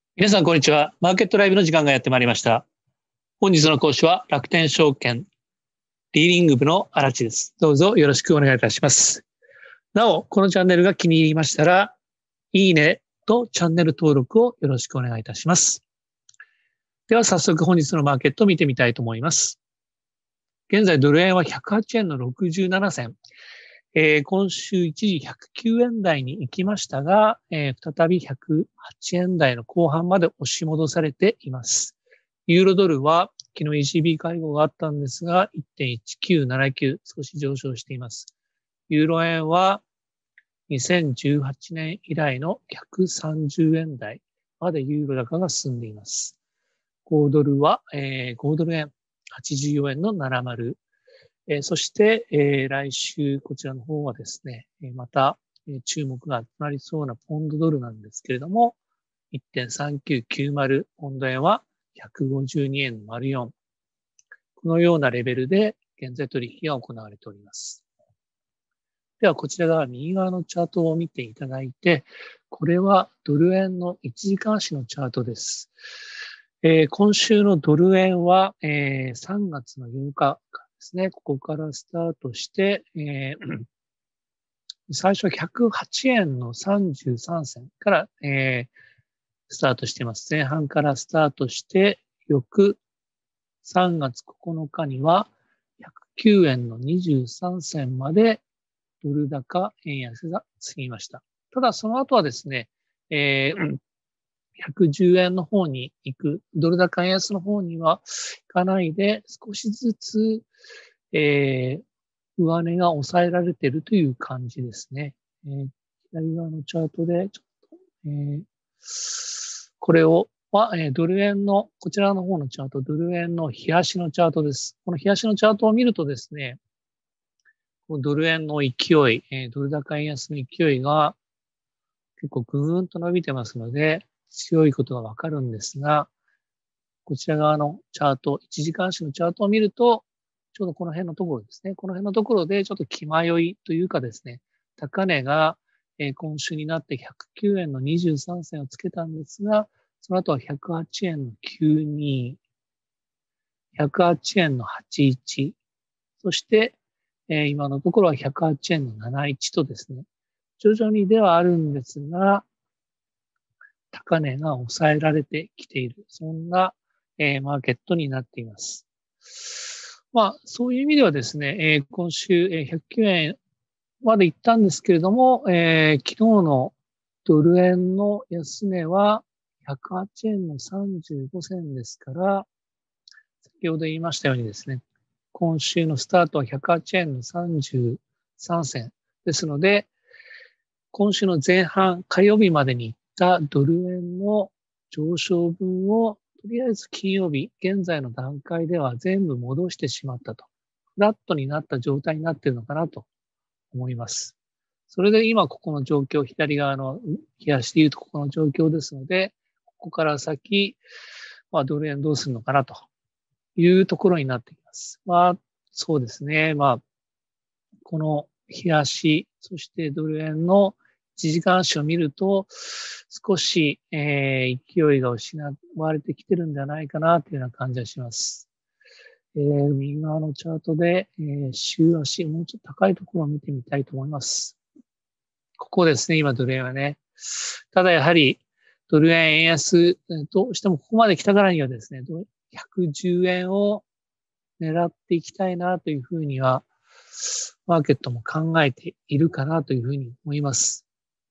皆さん、こんにちは。マーケットライブの時間がやってまいりました。本日の講師は楽天証券リーディング部の荒地です。どうぞよろしくお願いいたします。なお、このチャンネルが気に入りましたら、いいねとチャンネル登録をよろしくお願いいたします。では早速本日のマーケットを見てみたいと思います。現在ドル円は108円の67銭。今週一時109円台に行きましたが、再び108円台の後半まで押し戻されています。ユーロドルは昨日 ECB 会合があったんですが、1.1979 少し上昇しています。ユーロ円は2018年以来の130円台までユーロ高が進んでいます。5ドルは、5ドル円84円の70。そして、来週こちらの方はですね、また、注目が集まりそうなポンドドルなんですけれども、1.3990 ポンド円は152円の04。このようなレベルで現在取引が行われております。ではこちら側右側のチャートを見ていただいて、これはドル円の1時間足のチャートです。今週のドル円は、3月の8日ですね、ここからスタートして、最初は108円の33銭から、スタートしています。前半からスタートして、翌3月9日には109円の23銭までドル高円安が過ぎました。ただその後はですね、110円の方に行く、ドル高円安の方には行かないで、少しずつ、上値が抑えられているという感じですね。左側のチャートで、ちょっと、これを、ドル円の、こちらの方のチャート、ドル円の日足のチャートです。この日足のチャートを見るとですね、ドル円の勢い、ドル高円安の勢いが結構ぐーんと伸びてますので、強いことがわかるんですが、こちら側のチャート、1時間足のチャートを見ると、ちょうどこの辺のところですね。この辺のところでちょっと気迷いというかですね、高値が今週になって109円の23銭をつけたんですが、その後は108円の92、108円の81、そして今のところは108円の71とですね、徐々にではあるんですが、高値が抑えられてきている。そんな、マーケットになっています。そういう意味ではですね、今週、109円まで行ったんですけれども、昨日のドル円の安値は108円の35銭ですから、先ほど言いましたようにですね、今週のスタートは108円の33銭ですので、今週の前半、火曜日までに行ったドル円の上昇分を、とりあえず金曜日、現在の段階では全部戻してしまったと。フラットになった状態になっているのかなと思います。それで今ここの状況、左側の冷やして言うとここの状況ですので、ここから先、ドル円どうするのかなというところになってきます。そうですね。この冷やし、そしてドル円の1時間足を見ると、少し、勢いが失われてきてるんじゃないかなというような感じがします。右側のチャートで、週足、もうちょっと高いところを見てみたいと思います。ここですね、今ドル円はね。ただやはり、ドル円円安、どうしてもここまで来たからにはですね、110円を狙っていきたいなというふうには、マーケットも考えているかなというふうに思います。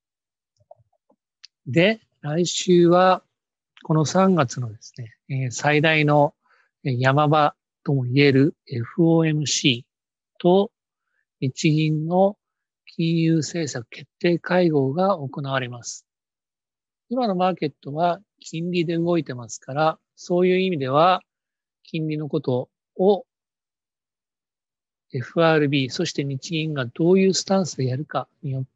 で、来週は、この3月のですね、最大の山場とも言える FOMC と日銀の金融政策決定会合が行われます。今のマーケットは金利で動いてますから、そういう意味では金利のことを FRB、そして日銀がどういうスタンスでやるかによって、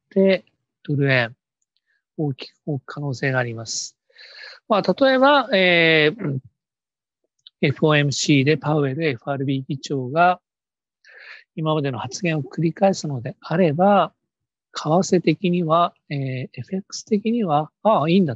ドル円、大きく動く可能性があります。例えば、FOMC でパウエル FRB 議長が今までの発言を繰り返すのであれば、為替的には、FX 的には、いいんだと。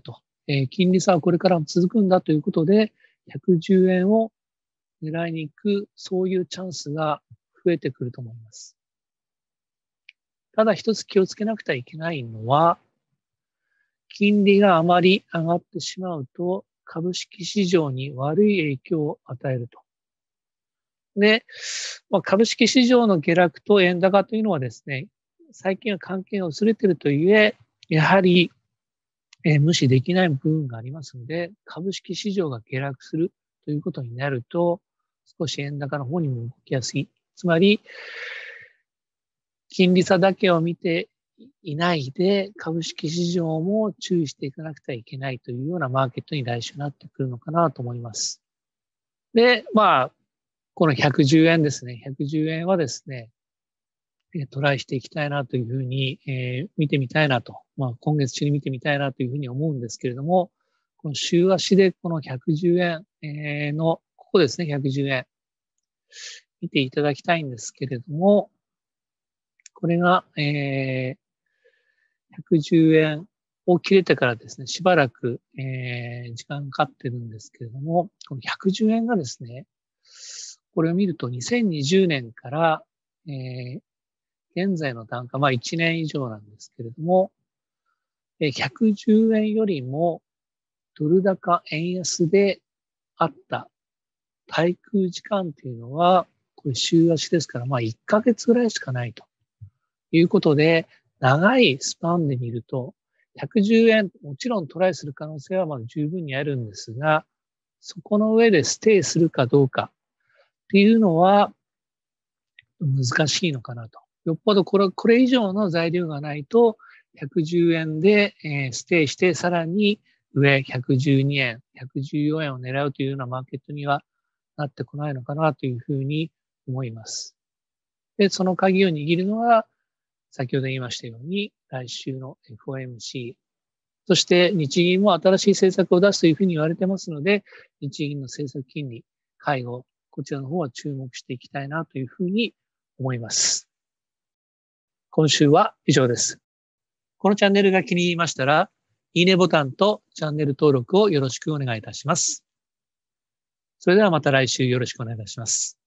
金利差はこれからも続くんだということで、110円を狙いに行く、そういうチャンスが増えてくると思います。ただ一つ気をつけなくてはいけないのは、金利があまり上がってしまうと、株式市場に悪い影響を与えると。で、株式市場の下落と円高というのはですね、最近は関係が薄れているといえ、やはり、無視できない部分がありますので、株式市場が下落するということになると、少し円高の方にも動きやすい。つまり、金利差だけを見ていないで、株式市場も注意していかなくてはいけないというようなマーケットに来週なってくるのかなと思います。で、この110円ですね。110円はですね、トライしていきたいなというふうに、見てみたいなと。今月中に見てみたいなというふうに思うんですけれども、この週足でこの110円、ここですね、110円。見ていただきたいんですけれども、これが、110円を切れてからですね、しばらく、時間かかってるんですけれども、この110円がですね、これを見ると2020年から、現在の単価、1年以上なんですけれども、110円よりもドル高円安であった滞空時間っていうのは、これ週足ですから、1ヶ月ぐらいしかないということで、長いスパンで見ると、110円、もちろんトライする可能性は十分にあるんですが、そこの上でステイするかどうかっていうのは難しいのかなと。よっぽどこれ以上の材料がないと、110円でステイして、さらに上112円、114円を狙うというようなマーケットにはなってこないのかなというふうに思います。で、その鍵を握るのは、先ほど言いましたように、来週の FOMC、そして日銀も新しい政策を出すというふうに言われてますので、日銀の政策金利、介護、こちらの方は注目していきたいなというふうに思います。今週は以上です。このチャンネルが気に入りましたら、いいねボタンとチャンネル登録をよろしくお願いいたします。それではまた来週よろしくお願いいたします。